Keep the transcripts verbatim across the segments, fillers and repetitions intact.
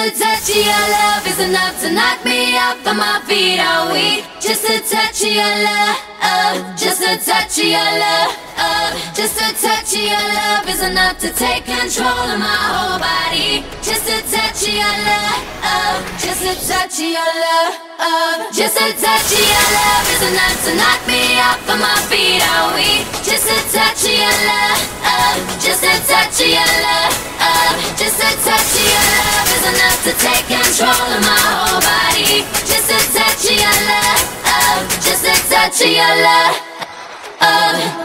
a touch of your love is enough to knock me off of my feet. Are we just a touch of your love? Uh, just a touch of your love. Uh, just a touch of your love is enough to take control of my whole body. Just a touch of your love. Uh, just a touch of your love. Uh, just a touch of your love is enough to knock me off of my feet. Are we just a touch of your love? Uh, just a touch of your love. Uh, just a touch of your love is enough to take control of my whole body. Just a touch of your love. Uh, just a touch of your love. Uh,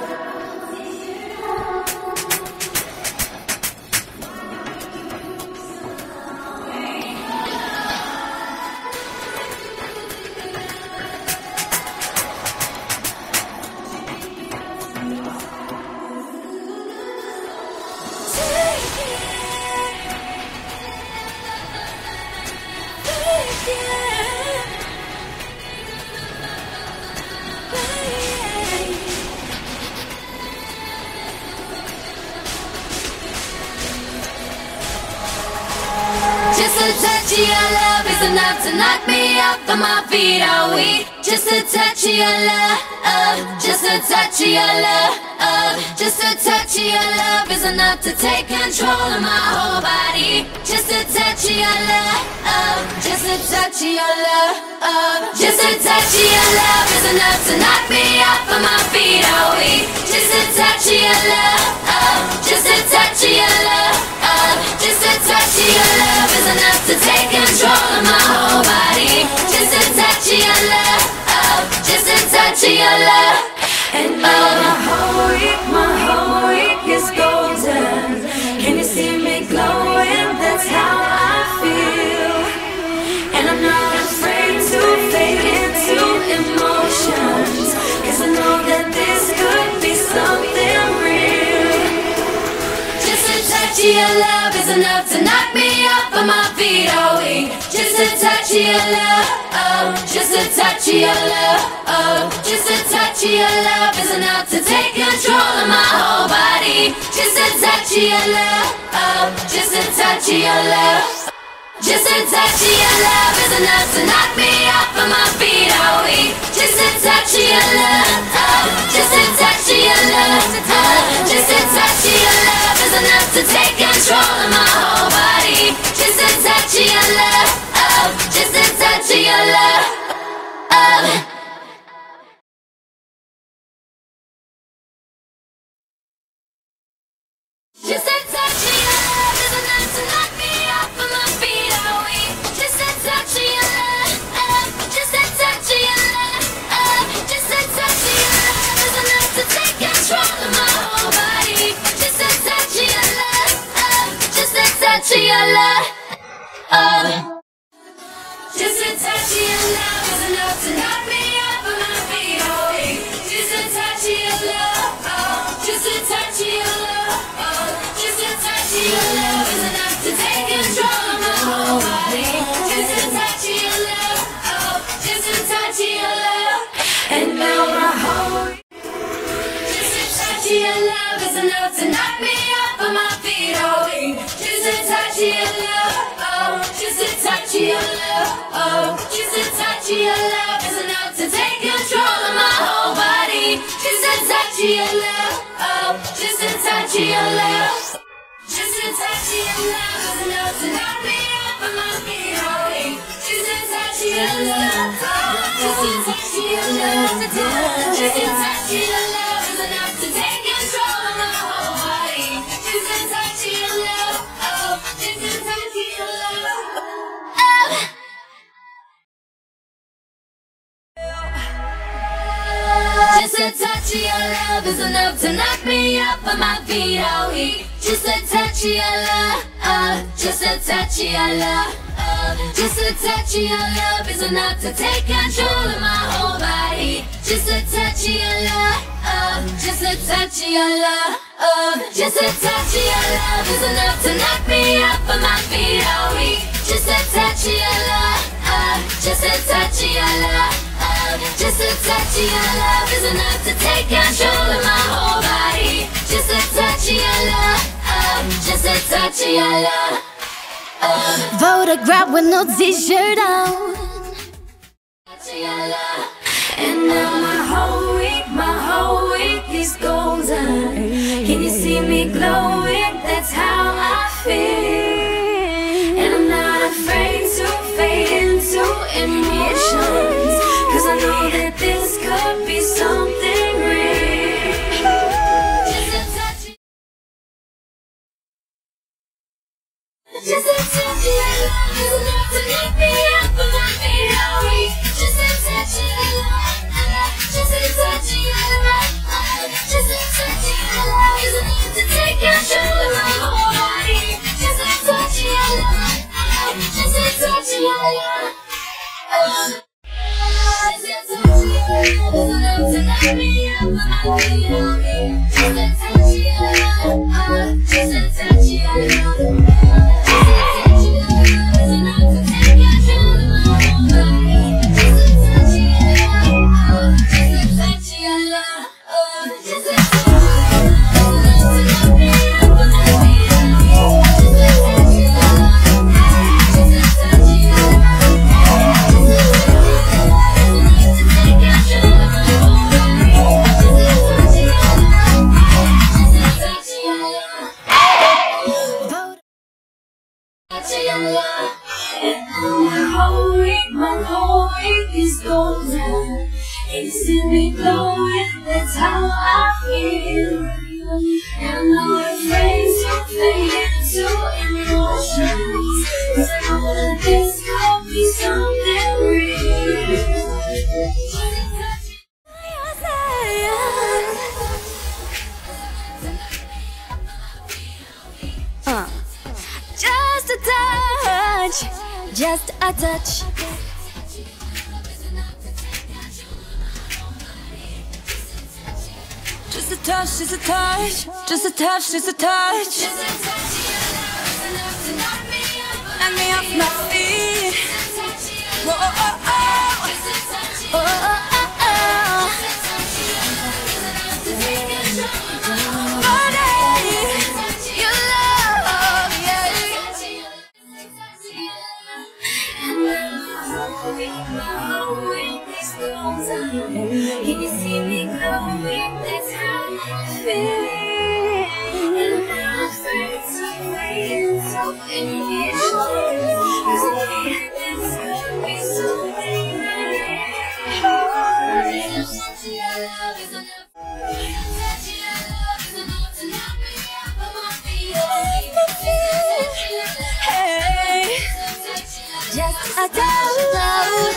Just a touch of your love is enough to knock me off of my feet. Are we just a touch of your love? Uh, just a touch of your love. Uh, just a touch of your love is enough to take control of my whole body. Just a touch of your love. Uh, just a touch of your love. Uh, just a touch of your love is enough to knock me off of my feet. Are we just a touch of your love? Uh, just a touch of your love. Uh, just a touch of your love is enough to take control of my whole body. Just a touch of your love. Uh, just a touch of your love. And now my whole week, my whole week is golden. Can you see me glowing? That's how I feel. And I'm not afraid to fade into emotions, 'cause I know that this could be something real. Just a touch of your love is enough to knock me off of my feet. Are we just a touch of your love? Oh, just a touch of your love. Oh, just a touch of your love is enough to take control of my whole body. Just a touch of your love. Oh, just a touch of your love. Just a touch of your love is enough to knock me off of my feet. Are we just a touch of your love? Oh, just a touch of your love. Oh, just a touch of your love is enough to take control of my whole body. Just a touch of your love. Oh, just a touch of your love. Oh. Just a touch of your love is enough to knock me off of my feet. Are we just a touch of your love? Oh, just a touch of your love. Oh, just a touch of your love is enough to take control of my whole body. Just a touch of your love. Oh, just a touch of your love. Oh. Just a touch of your love is enough to knock me off of my feet. Are we just a touch of your love? Oh, just a touch of your love. Oh, just a touch of your love is enough to take control of my whole body. Just a touch of your love. Oh, just a touch of your love. And now my whole Just a touch of your love is enough to knock me off of my feet. Are we just a touch of your love? Oh, just a touch of your love. Oh, just a touch of your love is enough to take control of my whole body. Just a touch of your love. Oh, just a touch of your love. Just a touch of your love is enough to knock me off of my feet. Are we just a touch of your love? Oh, just a touch of your love. Just a touch of your love is enough to take control of my whole body. Just a touch of your love. Oh, just a touch of your love. Oh. Just a touch of your love is enough to knock me off of my feet. Are we just a touch of your love? Uh, just a touch of your love. Uh, just a touch of your love is enough to take control of my whole body. Just a touch of your love. Uh, just a touch of your love. Uh, just a touch of your love is enough to knock me off of my feet. Are we just a touch of your love? Uh, just a touch of your love. Just a touch of your love is enough to take control of my whole body. Just a touch of your love. Oh, just a touch of your love. Photograph with no t-shirt on. And now my whole week, my whole week is golden. Can you see me glowing? That's how I feel. And I'm not afraid to fade into emotions, 'cause I know that this could be something real. Just a touch, just a touch of your love is enough to make me up on my feet all week. Just a touch of your love, just a touch of your love, just a touch of your love is enough to take control of my whole body. Just a touch of your love, just a touch of your love, just a touch of your love is enough to knock me up on my feet all week. Just a touch of your love, just a touch of your love. You see me glowing, that's how I feel. And I'm not afraid to fade into emotions, 'cause I know that this could be something real. Uh, just a touch, just a touch. Just a touch, just a touch, just a touch, just a touch. Knock me off my feet. Whoa, oh, oh, oh. Oh, oh, oh, oh. Body, your love, yeah. Can you see me glowing? That's how I feel. And I'm not afraid to fade into emotions, 'cause I know that this could be something real. Just a touch of your love is enough. Just a touch of your love is enough to knock me up on my feet. Hey, just a touch of love.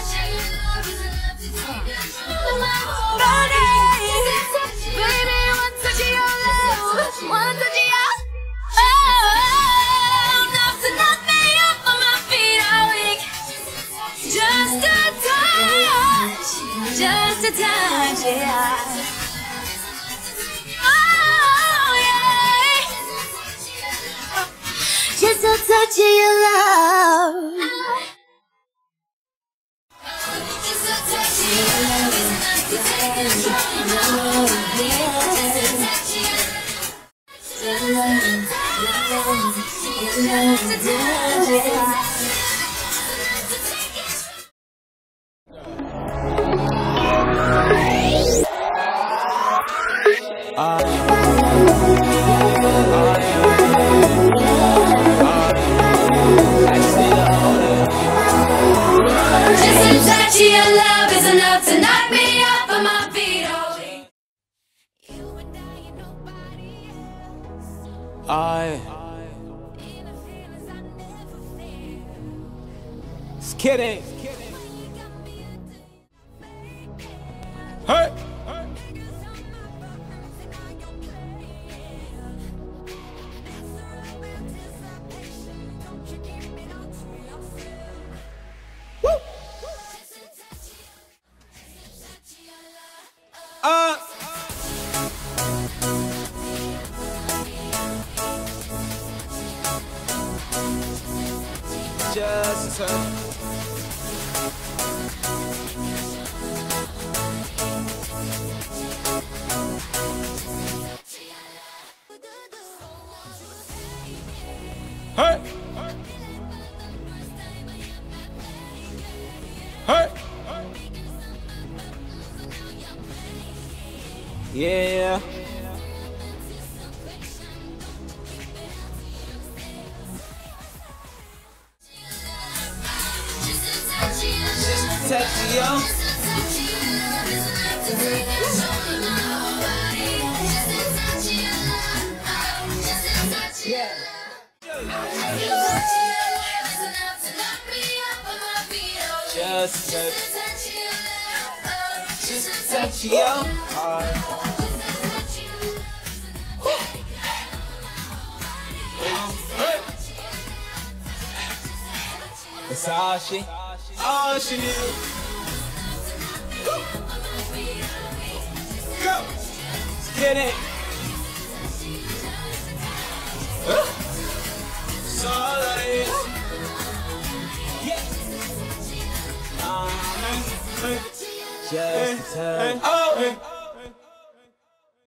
Just a touch, yeah. Oh, yeah. Just a touch of your love. Just a touch of your love is enough to take control of my Your love is enough to knock me off of my feet. I Just kidding. Hey. Uh. Just a touch. Hey. Yeah. Just a touch of you. Yeah. Just a touch, just a touch of your heart. That's all she, all she needs. Go, let's get it. That's all that is. Yeah. Uh, just a touch. Oh.